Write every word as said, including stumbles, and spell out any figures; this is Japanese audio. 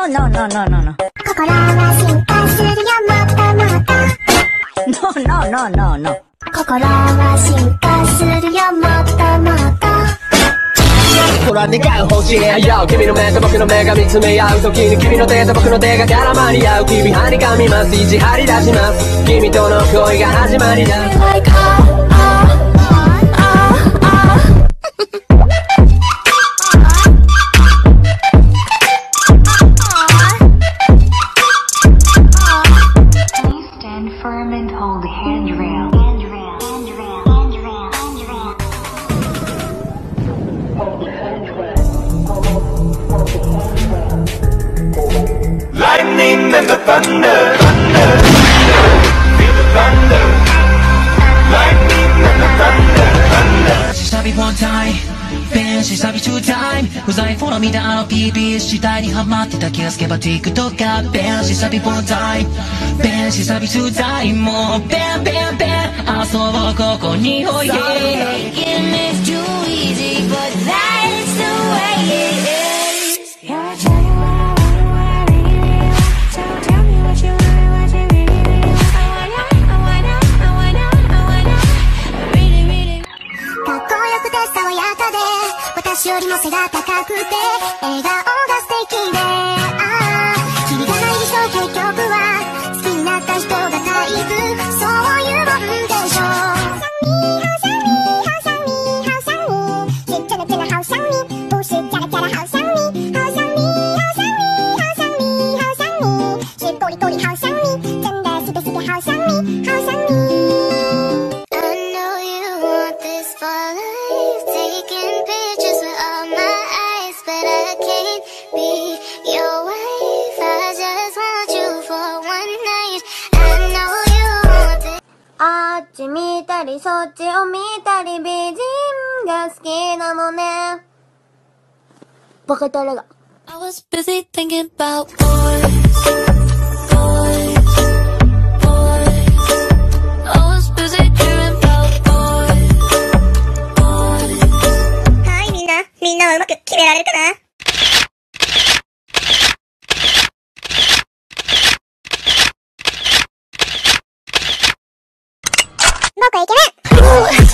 no, no, no, no, no. 心は進化するよ、もっともっと。 No, no, no, no, no. 心は進化するよ、もっともっと。 これは願う星へよ、君の目と僕の目が見つめ合う時に君の手と僕の手が絡まり合う、日々張り噛みます、意地張り出します、君との恋が始まりだ。 Lightning and the thunder, thunder, feel the thunder. Lightning and the thunder, thunder. She shall be one time, then she shall be two time. 不在フォロー見たあの ピービー 主体にハマってた気がつけば TikTok が Then she shall be one time, then she shall be two time. もう Bam Bam Bam 遊ぼうここにおいで Making this too easy but that's the way it is.私よりも背が高くて笑顔が素敵で、ああ君がないでしょ結局は好きになった人がタイプ、そういうもんでしょ。好想你好想你好想你是真的真的好想你，不是假的假的好想你，好想你好想你好想你好想你是够力够力好想你，真的是的是的好想你好想你。あっち見たりそっちを見たり美人が好きなのね。バカタレが。I was busy thinking about boys, boys, boys. I was busy dreaming about boys, boys. はいみんな、みんなはうまく決められるかな？僕はイケメン